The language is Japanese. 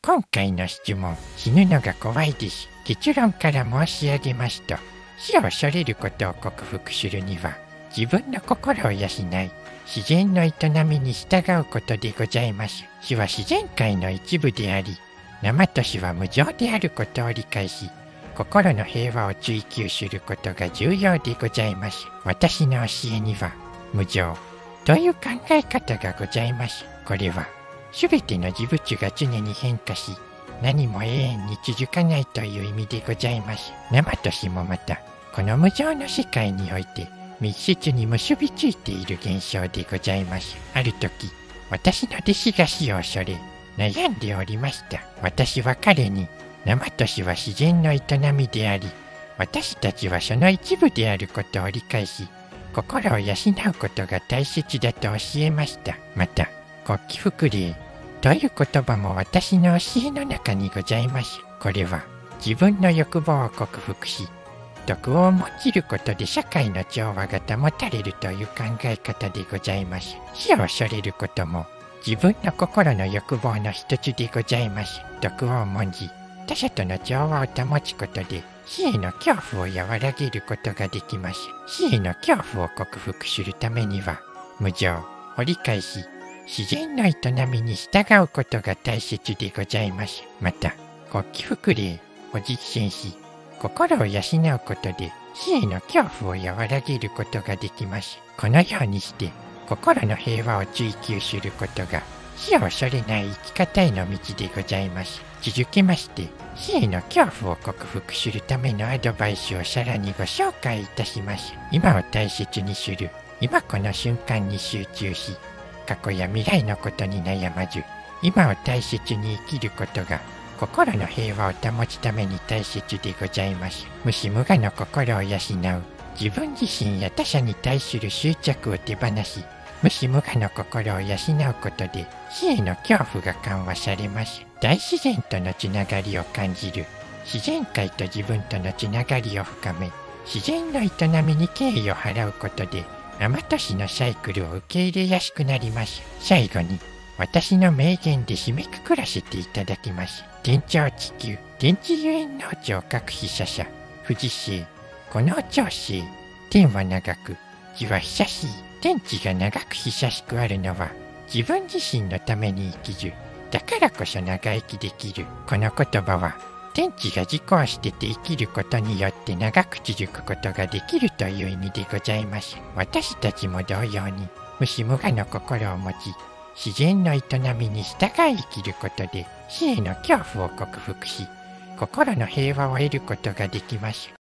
今回の質問、死ぬのが怖いです。結論から申し上げますと、死を恐れることを克服するには、自分の心を養い、自然の営みに従うことでございます。死は自然界の一部であり、生と死は無常であることを理解し、心の平和を追求することが重要でございます。私の教えには、無常という考え方がございます。これは、すべての事物が常に変化し、何も永遠に続かないという意味でございます。生と死もまた、この無常の世界において、密接に結びついている現象でございます。ある時、私の弟子が死を恐れ、悩んでおりました。私は彼に、生と死は自然の営みであり、私たちはその一部であることを理解し、心を養うことが大切だと教えました。また、国旗福霊という言葉も私の教えの中にございます。これは自分の欲望を克服し、徳を用いることで社会の調和が保たれるという考え方でございます。死を恐れることも自分の心の欲望の一つでございます。徳を重んじ、他者との調和を保つことで死への恐怖を和らげることができます。死への恐怖を克服するためには、無常を理解し、自然の営みに従うことが大切でございます。また、国旗福霊を実践し、心を養うことで死への恐怖を和らげることができます。このようにして、心の平和を追求することが、死を恐れない生き方への道でございます。続きまして、死への恐怖を克服するためのアドバイスをさらにご紹介いたします。今を大切にする、今この瞬間に集中し、過去や未来のことに悩まず、今を大切に生きることが、心の平和を保つために大切でございます。無私無我の心を養う、自分自身や他者に対する執着を手放し、無私無我の心を養うことで、死への恐怖が緩和されます。大自然とのつながりを感じる、自然界と自分とのつながりを深め、自然の営みに敬意を払うことで、生と死のサイクルを受け入れやすくなります。最後に、私の名言で締めくくらせていただきます。天長地久、天地ゆえん農長各被者者、不治世、この長生、天は長く、地は久しい。天地が長く久しくあるのは、自分自身のために生きる。だからこそ長生きできる。この言葉は、天地が自己を捨てて生きることによって長く続くことができるという意味でございます。私たちも同様に、無私無我の心を持ち、自然の営みに従い生きることで、死への恐怖を克服し、心の平和を得ることができます。